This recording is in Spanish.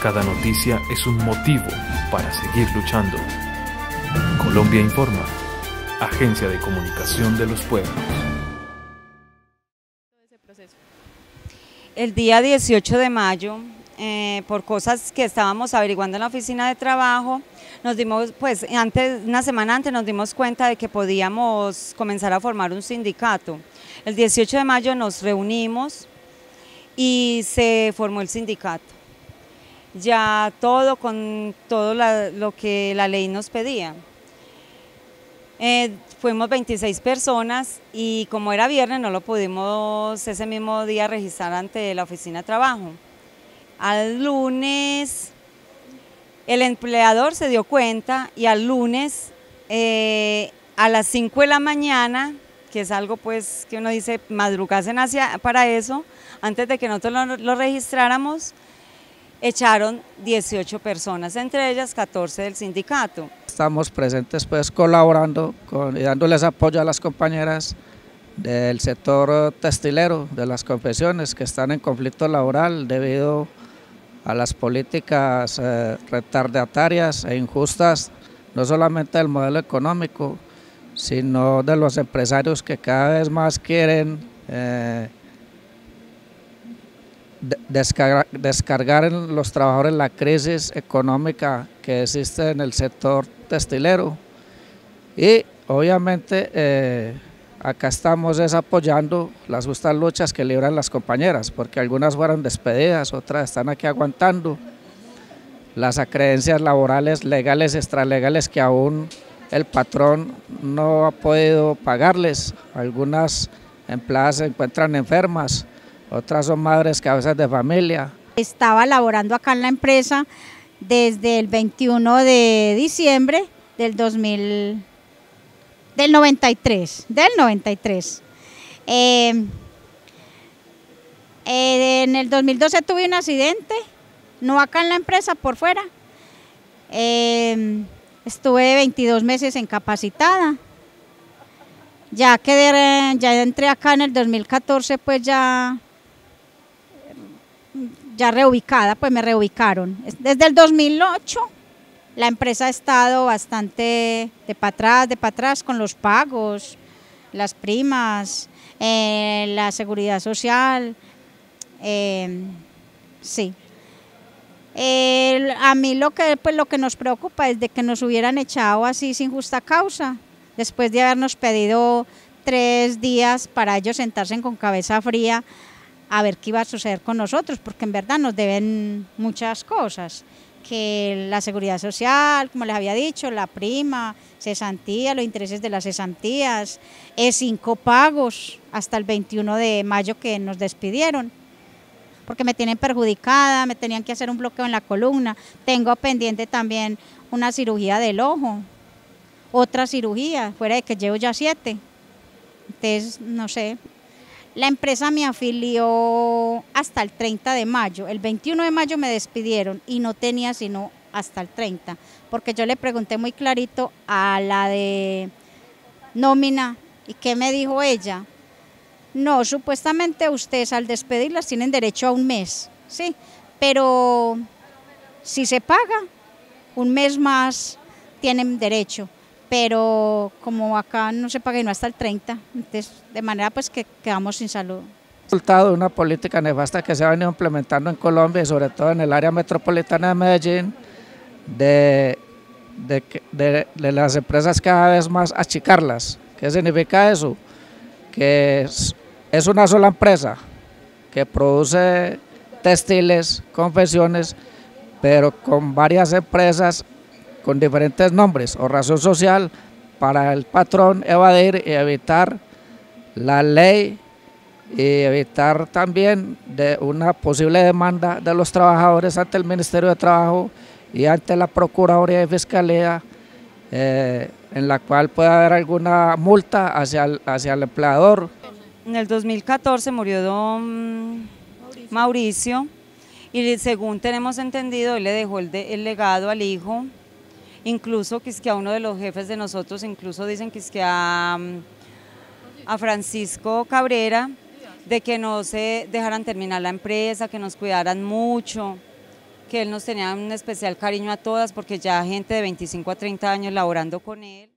Cada noticia es un motivo para seguir luchando. Colombia Informa, Agencia de Comunicación de los Pueblos. El día 18 de mayo, por cosas que estábamos averiguando en la oficina de trabajo, nos dimos, una semana antes nos dimos cuenta de que podíamos comenzar a formar un sindicato. El 18 de mayo nos reunimos y se formó el sindicato. Ya todo con todo lo que la ley nos pedía. Fuimos 26 personas y como era viernes no lo pudimos ese mismo día registrar ante la oficina de trabajo. Al lunes el empleador se dio cuenta y al lunes a las 5 de la mañana, que es algo pues que uno dice madrugasen para eso, antes de que nosotros lo registráramos, echaron 18 personas, entre ellas 14 del sindicato. Estamos presentes pues colaborando y dándoles apoyo a las compañeras del sector textilero, de las confecciones que están en conflicto laboral debido a las políticas retardatarias e injustas, no solamente del modelo económico, sino de los empresarios que cada vez más quieren descargar en los trabajadores la crisis económica que existe en el sector textilero. Y obviamente acá estamos apoyando las justas luchas que libran las compañeras, porque algunas fueron despedidas, otras están aquí aguantando las acreencias laborales, legales, extralegales que aún el patrón no ha podido pagarles. Algunas empleadas se encuentran enfermas, otras son madres cabezas de familia. Estaba laborando acá en la empresa desde el 21 de diciembre del 93. En el 2012 tuve un accidente, no acá en la empresa, por fuera. Estuve 22 meses incapacitada. Ya entré acá en el 2014, pues ya reubicada, pues me reubicaron. Desde el 2008 la empresa ha estado bastante de para atrás con los pagos, las primas, la seguridad social, sí. A mí lo que nos preocupa es de que nos hubieran echado así sin justa causa, después de habernos pedido 3 días para ellos sentarse con cabeza fría a ver qué iba a suceder con nosotros, porque en verdad nos deben muchas cosas, que la seguridad social, como les había dicho, la prima, cesantía, los intereses de las cesantías, 5 pagos hasta el 21 de mayo que nos despidieron, porque me tienen perjudicada, me tenían que hacer un bloqueo en la columna, tengo pendiente también una cirugía del ojo, otra cirugía, fuera de que llevo ya 7, entonces no sé. La empresa me afilió hasta el 30 de mayo, el 21 de mayo me despidieron y no tenía sino hasta el 30, porque yo le pregunté muy clarito a la de nómina, ¿y qué me dijo ella? No, supuestamente ustedes al despedirlas tienen derecho a un mes, sí, pero si se paga, un mes más tienen derecho. Pero como acá no se paga y no hasta el 30, entonces de manera pues que quedamos sin salud. Resultado de una política nefasta que se ha venido implementando en Colombia y sobre todo en el área metropolitana de Medellín, de las empresas cada vez más achicarlas. ¿Qué significa eso? Que es una sola empresa que produce textiles, confecciones, pero con varias empresas con diferentes nombres o razón social para el patrón evadir y evitar la ley y evitar también de una posible demanda de los trabajadores ante el Ministerio de Trabajo y ante la Procuraduría de Fiscalía, en la cual puede haber alguna multa hacia el empleador. En el 2014 murió don Mauricio y según tenemos entendido él le dejó el legado al hijo. Incluso que es que a uno de los jefes de nosotros, incluso dicen que es que a Francisco Cabrera, de que no se dejaran terminar la empresa, que nos cuidaran mucho, que él nos tenía un especial cariño a todas porque ya gente de 25 a 30 años laborando con él.